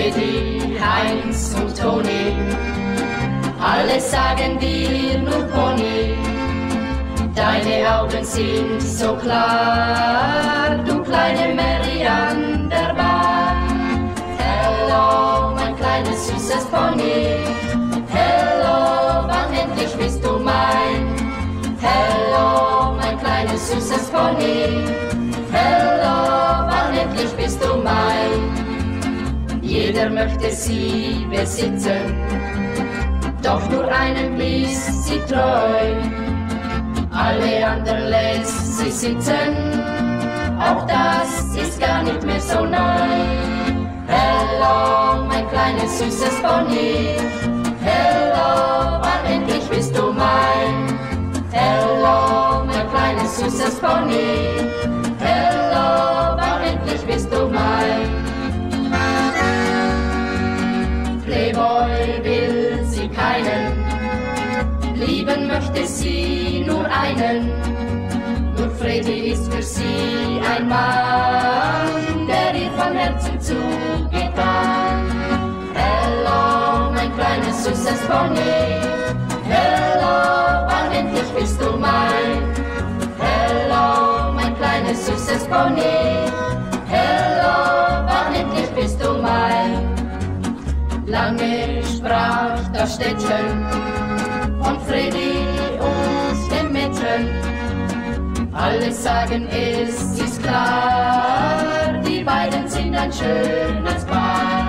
Freddy, Heinz und Toni, alle sagen dir nur Pony. Deine Augen sind so klar, du kleine Mary an der Bar. Hello, mein kleines süßes Pony. Hello, wann endlich bist du mein? Hello, mein kleines süßes Pony. Hello, wann endlich bist du mein? Jeder möchte sie besitzen, doch nur einem ist sie treu. Alle anderen lässt sie sitzen, auch das ist gar nicht mehr so neu. Hello, mein kleines süßes Pony. Hello, wann endlich bist du mein? Hello, mein kleines süßes Pony. Hello, wann endlich bist du mein? Playboy will sie keinen, lieben möchte sie nur einen. Nur Freddy ist für sie ein Mann, der ihr von Herzen zugetan. Hello, mein kleines süßes Pony. Hello, wann endlich bist du mein? Hello, mein kleines süßes Pony. Hello, wann endlich bist du mein? Lange sprach das Städtchen von Freddy und dem Mädchen. Alle sagen, es ist klar, die beiden sind ein schönes Paar.